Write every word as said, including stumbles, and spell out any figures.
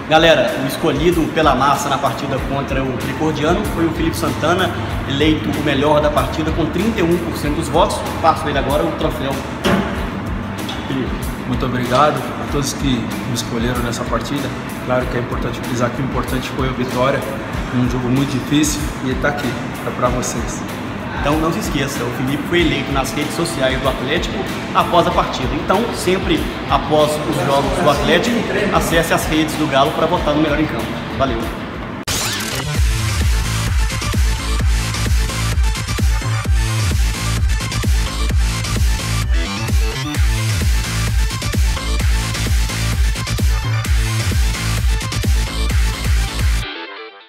Galera, o escolhido pela massa na partida contra o Tricordiano foi o Felipe Santana, eleito o melhor da partida com trinta e um por cento dos votos. Passo ele agora o troféu. Felipe. Muito obrigado a todos que me escolheram nessa partida. Claro que é importante frisar que o importante foi a vitória, um jogo muito difícil, e está aqui, é para vocês. Então não se esqueça, o Felipe foi eleito nas redes sociais do Atlético após a partida. Então, sempre após os jogos do Atlético, acesse as redes do Galo para votar no melhor em campo. Valeu!